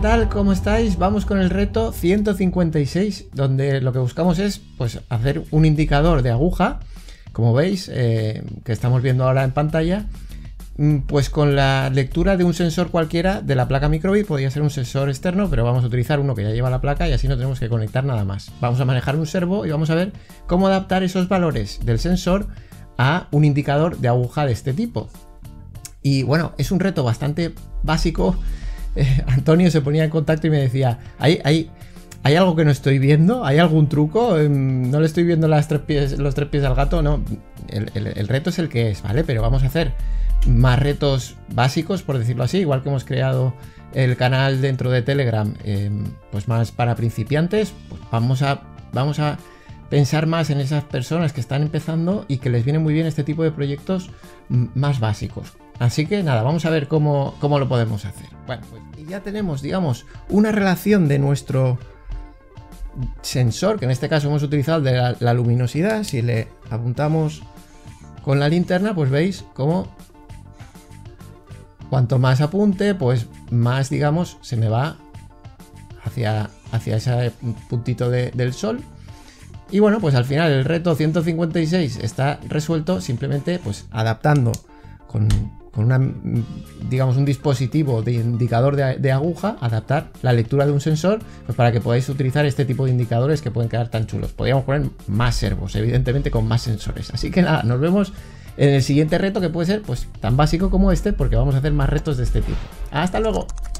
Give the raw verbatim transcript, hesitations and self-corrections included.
tal? ¿Cómo estáis? Vamos con el reto ciento cincuenta y seis, donde lo que buscamos es pues hacer un indicador de aguja, como veis, eh, que estamos viendo ahora en pantalla, pues con la lectura de un sensor cualquiera de la placa microbit. Podría ser un sensor externo, pero vamos a utilizar uno que ya lleva la placa y así no tenemos que conectar nada más. Vamos a manejar un servo y vamos a ver cómo adaptar esos valores del sensor a un indicador de aguja de este tipo. Y bueno, es un reto bastante básico. Eh, Antonio se ponía en contacto y me decía, ¿hay, hay, ¿hay algo que no estoy viendo? ¿Hay algún truco? Eh, ¿No le estoy viendo las tres pies, los tres pies al gato? No, el, el, el reto es el que es, ¿vale? Pero vamos a hacer más retos básicos, por decirlo así, igual que hemos creado el canal dentro de Telegram, eh, pues más para principiantes. Pues vamos a, vamos a pensar más en esas personas que están empezando y que les viene muy bien este tipo de proyectos más básicos. Así que nada, vamos a ver cómo, cómo lo podemos hacer. Bueno, pues ya tenemos, digamos, una relación de nuestro sensor, que en este caso hemos utilizado el de la, la luminosidad. Si le apuntamos con la linterna, pues veis cómo cuanto más apunte, pues más, digamos, se me va hacia, hacia ese puntito de, del sol. Y bueno, pues al final el reto ciento cincuenta y seis está resuelto simplemente pues adaptando con, con una, digamos, un dispositivo de indicador de, de aguja, adaptar la lectura de un sensor, pues para que podáis utilizar este tipo de indicadores que pueden quedar tan chulos. Podríamos poner más servos, evidentemente, con más sensores. Así que nada, nos vemos en el siguiente reto, que puede ser pues tan básico como este, porque vamos a hacer más retos de este tipo. ¡Hasta luego!